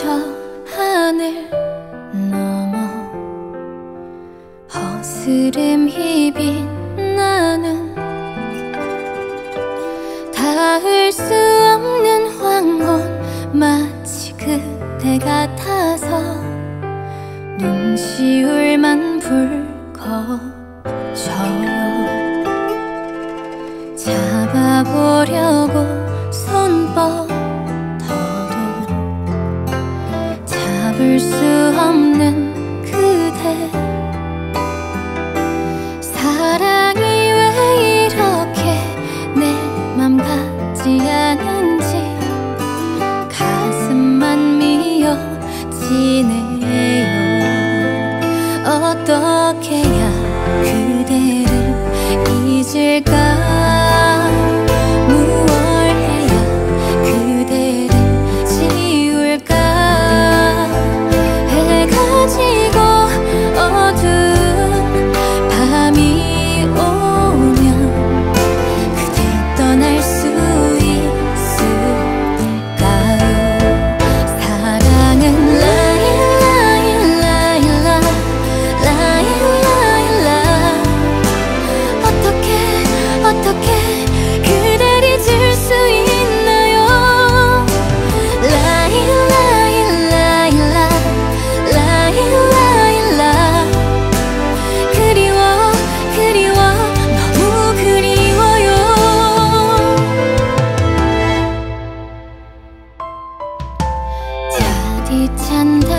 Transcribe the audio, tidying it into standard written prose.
하늘 넘어 허스름히 빛나는 닿을 수 없는 황혼, 마치 그대 같아서 눈시울만 붉어져요. 잡아보려고 손 뻗어도 잡을 수 없는 그대, 사랑이 왜 이렇게 내 맘 같지 않은지 가슴만 미어지네요. 어떻게 해야 그대를 잊을까? 무얼 해야 그대를 지울까? 해가 지고 어두운 밤이 오면 그대 떠날 수 있을까요? 사랑은 어떻게 그댈 잊을 수 있나요? 그리워 너무 그리워요. 차디찬